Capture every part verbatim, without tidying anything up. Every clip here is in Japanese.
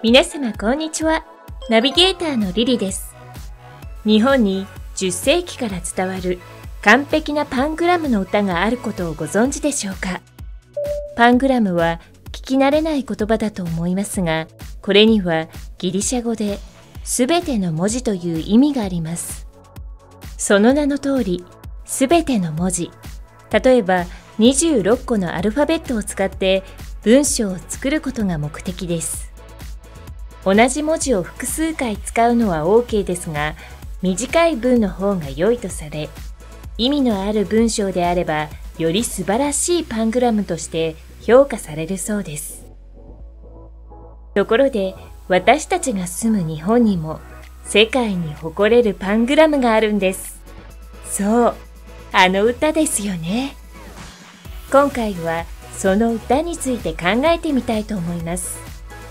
皆様こんにちは。ナビゲーターのリリです。日本にじゅっせいきから伝わる完璧なパングラムの歌があることをご存知でしょうか。パングラムは聞き慣れない言葉だと思いますが、これにはギリシャ語ですべての文字という意味があります。その名の通り、すべての文字。例えばにじゅうろっこのアルファベットを使って文章を作ることが目的です。同じ文字を複数回使うのは OK ですが、短い文の方が良いとされ、意味のある文章であれば、より素晴らしいパングラムとして評価されるそうです。ところで、私たちが住む日本にも、世界に誇れるパングラムがあるんです。そう、あの歌ですよね。今回は、その歌について考えてみたいと思います。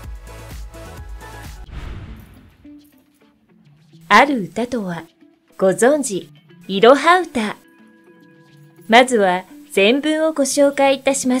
ある歌とは、ご存知、いろは歌。まずは全文をご紹介いたします。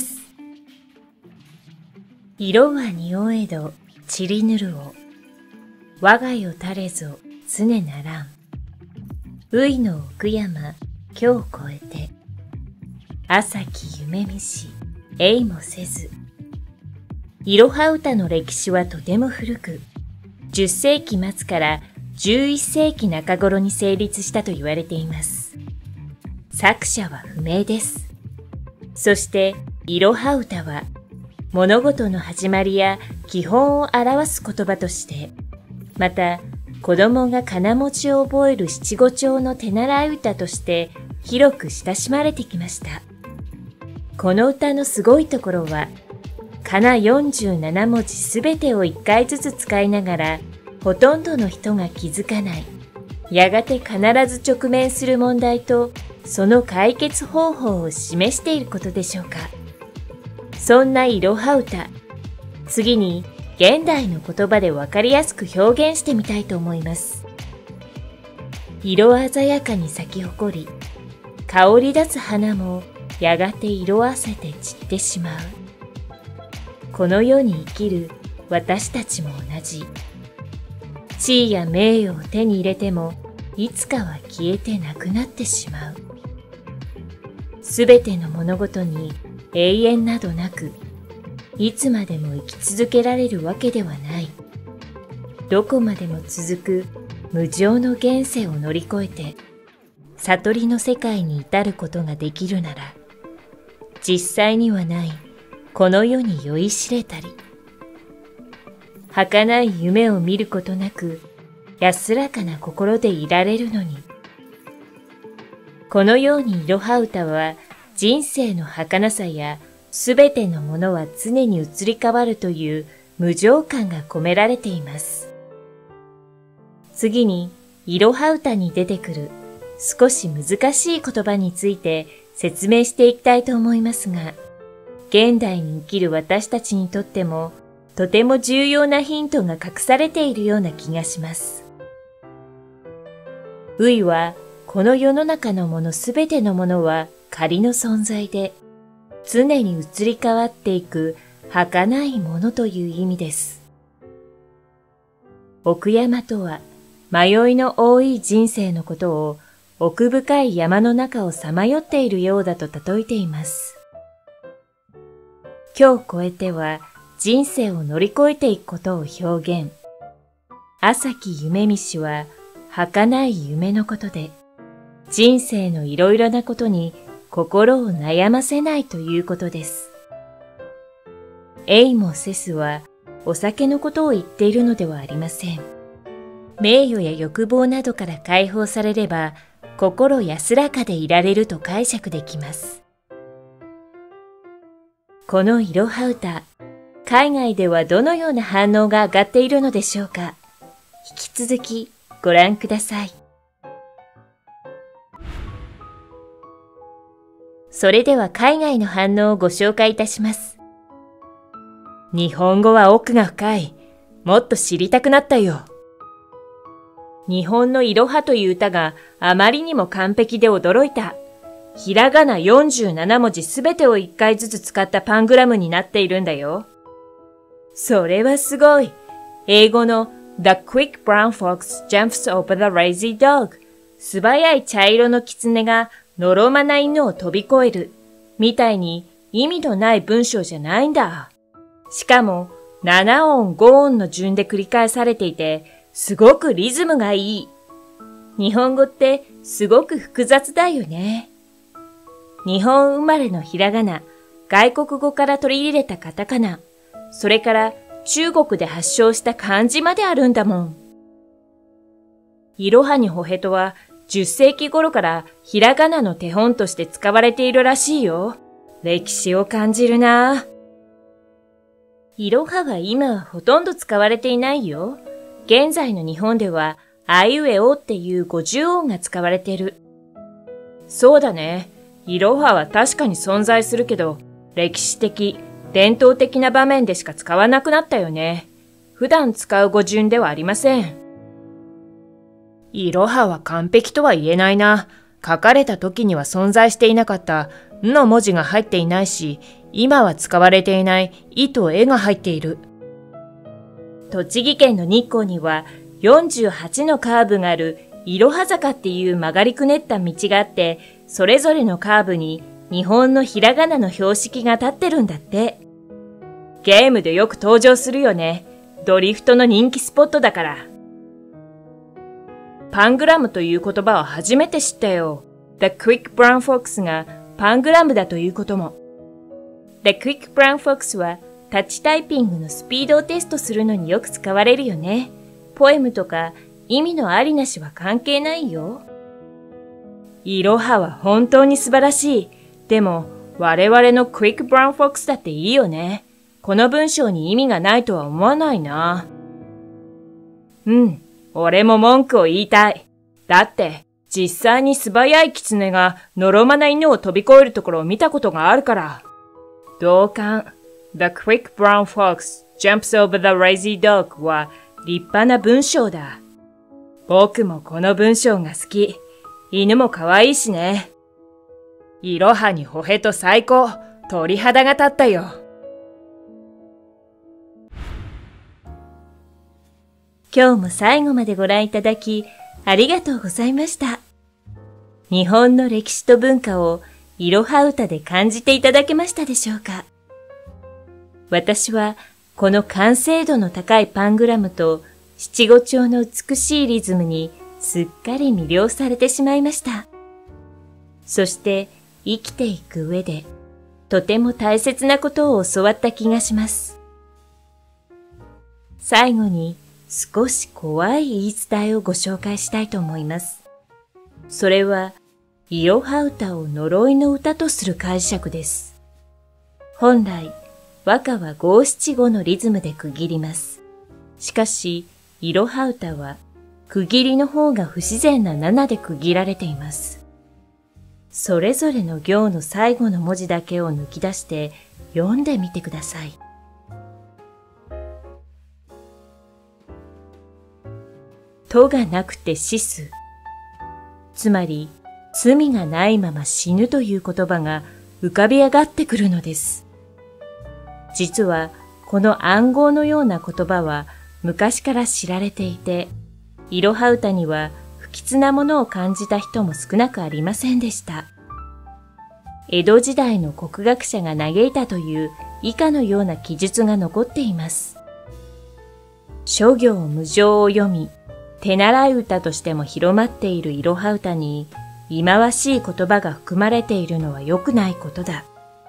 色は匂えど、ちりぬるを。我がよたれぞ、常ならん。ういの奥山、今日越えて。朝き夢見し、えいもせず。いろは歌の歴史はとても古く、じゅっせいきまつからじゅういっせいきなか頃に成立したと言われています。作者は不明です。そして、いろは歌は、物事の始まりや基本を表す言葉として、また、子供がかな文字を覚える七五調の手習い歌として広く親しまれてきました。この歌のすごいところは、かなよんじゅうななもじすべてをいっかいずつ使いながら、ほとんどの人が気づかない、やがて必ず直面する問題と、その解決方法を示していることでしょうか。そんないろは歌、次に現代の言葉でわかりやすく表現してみたいと思います。色鮮やかに咲き誇り、香り立つ花もやがて色あせて散ってしまう。この世に生きる私たちも同じ。地位や名誉を手に入れても、いつかは消えてなくなってしまう。すべての物事に永遠などなく、いつまでも生き続けられるわけではない。どこまでも続く無常の現世を乗り越えて、悟りの世界に至ることができるなら、実際にはないこの世に酔いしれたり、儚い夢を見ることなく、安らかな心でいられるのに。このようにいろは歌は、人生の儚さやすべてのものは常に移り変わるという無常感が込められています。次に、いろは歌に出てくる少し難しい言葉について説明していきたいと思いますが、現代に生きる私たちにとっても、とても重要なヒントが隠されているような気がします。ういは、この世の中のものすべてのものは仮の存在で、常に移り変わっていく儚いものという意味です。奥山とは、迷いの多い人生のことを奥深い山の中をさまよっているようだと例えています。今日越えては、人生を乗り越えていくことを表現。朝き夢見しは、儚い夢のことで、人生のいろいろなことに心を悩ませないということです。えいもせすは、お酒のことを言っているのではありません。名誉や欲望などから解放されれば、心安らかでいられると解釈できます。このいろは歌、海外ではどのような反応が上がっているのでしょうか。引き続きご覧ください。それでは海外の反応をご紹介いたします。日本語は奥が深い。もっと知りたくなったよ。日本のいろはという歌があまりにも完璧で驚いた。ひらがなよんじゅうななもじすべてをいっかいずつ使ったパングラムになっているんだよ。それはすごい。 英語の The quick brown fox jumps over the lazy dog 素早い茶色の狐がのろまな犬を飛び越えるみたいに意味のない文章じゃないんだ。しかもなな音ご音の順で繰り返されていてすごくリズムがいい。日本語ってすごく複雑だよね。日本生まれのひらがな、外国語から取り入れたカタカナ、それから中国で発祥した漢字まであるんだもん。いろはにほへとはじゅっせいき頃からひらがなの手本として使われているらしいよ。歴史を感じるな。いろはは今はほとんど使われていないよ。現在の日本ではあいうえおっていうごじゅう音が使われてる。そうだね。いろはは確かに存在するけど、歴史的、伝統的な場面でしか使わなくなったよね。普段使う語順ではありません。いろはは完璧とは言えないな。書かれた時には存在していなかったんの文字が入っていないし、今は使われていないいとえが入っている。栃木県の日光にはよんじゅうはちのカーブがあるいろは坂っていう曲がりくねった道があって、それぞれのカーブに日本のひらがなの標識が立ってるんだって。ゲームでよく登場するよね。ドリフトの人気スポットだから。パングラムという言葉を初めて知ったよ。The Quick Brown Fox がパングラムだということも。The Quick Brown Fox はタッチタイピングのスピードをテストするのによく使われるよね。ポエムとか意味のありなしは関係ないよ。いろはは本当に素晴らしい。でも我々の Quick Brown Fox だっていいよね。この文章に意味がないとは思わないな。うん、俺も文句を言いたい。だって実際に素早い狐がのろまな犬を飛び越えるところを見たことがあるから。同感。The quick brown fox jumps over the lazy dog は立派な文章だ。僕もこの文章が好き。犬も可愛いしね。いろはにほへと最高。鳥肌が立ったよ。今日も最後までご覧いただきありがとうございました。日本の歴史と文化をいろは歌で感じていただけましたでしょうか。私はこの完成度の高いパングラムと七五調の美しいリズムにすっかり魅了されてしまいました。そして生きていく上でとても大切なことを教わった気がします。最後に少し怖い言い伝えをご紹介したいと思います。それは、いろは歌を呪いの歌とする解釈です。本来、和歌は五七五のリズムで区切ります。しかし、いろは歌は、区切りの方が不自然な七で区切られています。それぞれの行の最後の文字だけを抜き出して読んでみてください。とがなくて死す。つまり、罪がないまま死ぬという言葉が浮かび上がってくるのです。実は、この暗号のような言葉は昔から知られていて、いろは歌には不吉なものを感じた人も少なくありませんでした。江戸時代の国学者が嘆いたという以下のような記述が残っています。諸行無常を読み、手習い歌としても広まっているいろは歌に、忌まわしい言葉が含まれているのは良くないことだ。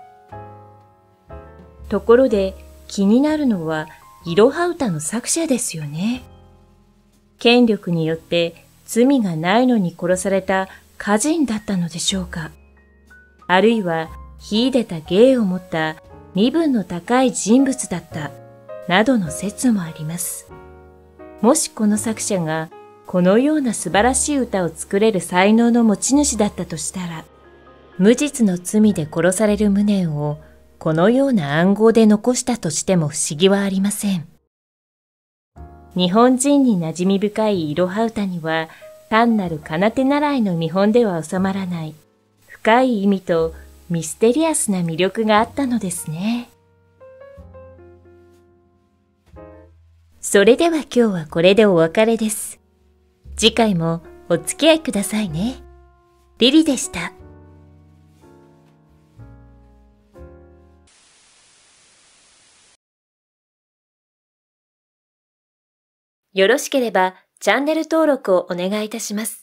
ところで気になるのは、いろは歌の作者ですよね。権力によって罪がないのに殺された歌人だったのでしょうか。あるいは秀でた芸を持った身分の高い人物だった、などの説もあります。もしこの作者がこのような素晴らしい歌を作れる才能の持ち主だったとしたら、無実の罪で殺される無念をこのような暗号で残したとしても不思議はありません。日本人に馴染み深いいろは歌には、単なる奏手習いの見本では収まらない、深い意味とミステリアスな魅力があったのですね。 それでは今日はこれでお別れです。次回もお付き合いくださいね。リリでした。よろしければチャンネル登録をお願いいたします。